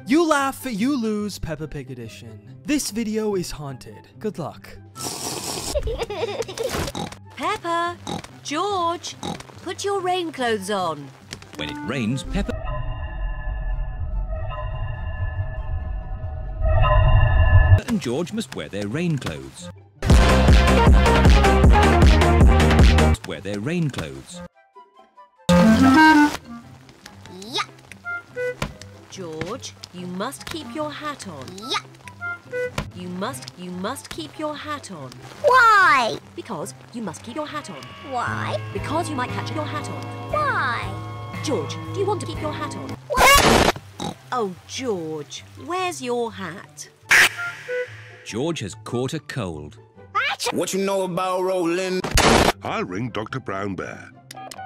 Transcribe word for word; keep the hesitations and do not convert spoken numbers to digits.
You laugh, you lose, Peppa Pig edition. This video is haunted. Good luck. Peppa, George, put your rain clothes on. When it rains, Peppa and George must wear their rain clothes. Wear their rain clothes. Yuck. George, you must keep your hat on. Yuck. You must, you must keep your hat on. Why? Because you must keep your hat on. Why? Because you might catch your hat on. Why? George, do you want to keep your hat on? Why? Oh, George, where's your hat? George has caught a cold. What you know about rolling? I'll ring Doctor Brown Bear.